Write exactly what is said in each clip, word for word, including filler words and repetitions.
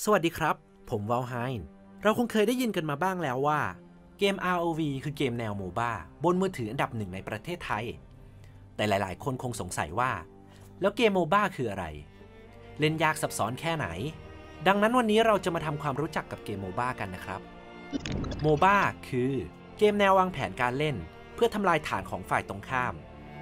สวัสดีครับผมวอลไฮน์เราคงเคยได้ยินกันมาบ้างแล้วว่าเกม อาร์ โอ วี คือเกมแนวโมบ้าบนมือถืออันดับหนึ่งในประเทศไทยแต่หลายๆคนคงสงสัยว่าแล้วเกมโมบ้าคืออะไรเล่นยากซับซ้อนแค่ไหนดังนั้นวันนี้เราจะมาทำความรู้จักกับเกมโมบ้ากันนะครับโมบ้าคือเกมแนววางแผนการเล่นเพื่อทำลายฐานของฝ่ายตรงข้าม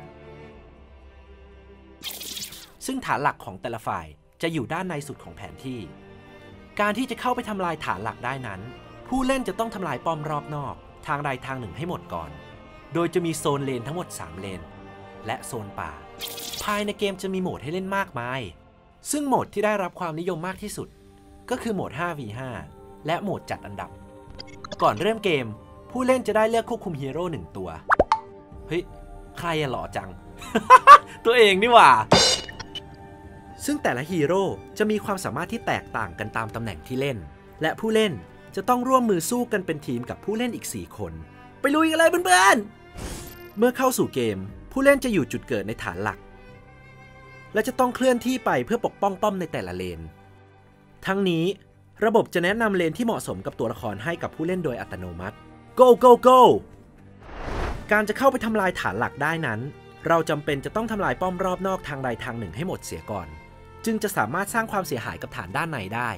ซึ่งฐานหลักของแต่ละฝ่ายจะอยู่ด้านในสุดของแผนที่การที่จะเข้าไปทำลายฐานหลักได้นั้นผู้เล่นจะต้องทำลายป้อมรอบนอกทางใดทางหนึ่งให้หมดก่อนโดยจะมีโซนเลนทั้งหมดสามเลนและโซนป่าภายในเกมจะมีโหมดให้เล่นมากมายซึ่งโหมดที่ได้รับความนิยมมากที่สุดก็คือโหมด ห้า วี ห้า และโหมดจัดอันดับก่อนเริ่มเกมผู้เล่นจะได้เลือกควบคุมฮีโร่หนึ่งตัวเฮ้ยใครอะหล่อจัง ตัวเองนี่หว่าซึ่งแต่ละฮีโร่จะมีความสามารถที่แตกต่างกันตามตำแหน่งที่เล่นและผู้เล่นจะต้องร่วมมือสู้กันเป็นทีมกับผู้เล่นอีกสี่คนไปลุยกันเลยเพื่อนๆเมื่อเข้าสู่เกมผู้เล่นจะอยู่จุดเกิดในฐานหลักและจะต้องเคลื่อนที่ไปเพื่อปกป้องป้อมในแต่ละเลนทั้งนี้ระบบจะแนะนำเลนที่เหมาะสมกับตัวละครให้กับผู้เล่นโดยอัตโนมัติ go go go การจะเข้าไปทำลายฐานหลักได้นั้นเราจำเป็นจะต้องทำลายป้อมรอบนอกทางใดทางหนึ่งให้หมดเสียก่อนจึงจะสามารถสร้างความเสียหายกับฐานด้านในได้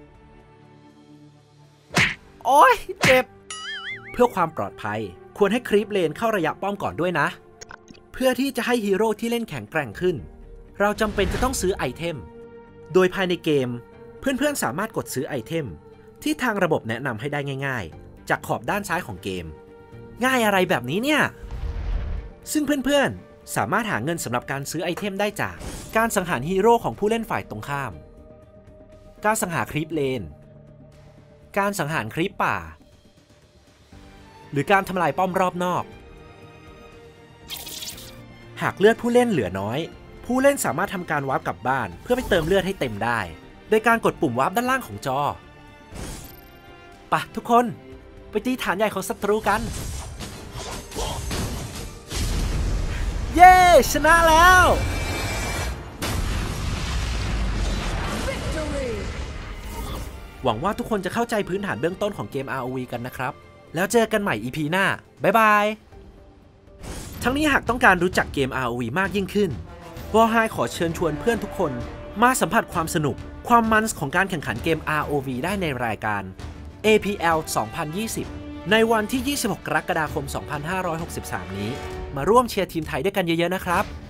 โอ๊ยเจ็บเพื่อความปลอดภัยควรให้ครีปเลนเข้าระยะป้อมก่อนด้วยนะเพื่อที่จะให้ฮีโร่ที่เล่นแข็งแกร่งขึ้นเราจำเป็นจะต้องซื้อไอเทมโดยภายในเกมเพื่อนๆสามารถกดซื้อไอเทมที่ทางระบบแนะนำให้ได้ง่ายๆจากขอบด้านซ้ายของเกมง่ายอะไรแบบนี้เนี่ยซึ่งเพื่อนๆสามารถหาเงินสำหรับการซื้อไอเทมได้จากการสังหารฮีโร่ของผู้เล่นฝ่ายตรงข้ามการสังหารครีปเลนการสังหารครีปป่าหรือการทำลายป้อมรอบนอกหากเลือดผู้เล่นเหลือน้อยผู้เล่นสามารถทำการวาร์ปกลับบ้านเพื่อไปเติมเลือดให้เต็มได้โดยการกดปุ่มวาร์ปด้านล่างของจอปะทุกคนไปตีฐานใหญ่ของศัตรูกันเย้ชนะแล้วหวังว่าทุกคนจะเข้าใจพื้นฐานเบื้องต้นของเกม อาร์ โอ วี กันนะครับแล้วเจอกันใหม่ อี พี หน้าบ๊ายบายทั้งนี้หากต้องการรู้จักเกม อาร์ โอ วี มากยิ่งขึ้นวอลไฮขอเชิญชวนเพื่อนทุกคนมาสัมผัสความสนุกความมันของการแข่งขันเกม อาร์ โอ วี ได้ในรายการ เอ พี แอล สองพันยี่สิบในวันที่ยี่สิบหกกรกฎาคมสองพันห้าร้อยหกสิบสามนี้มาร่วมเชียร์ทีมไทยด้วยกันเยอะๆนะครับ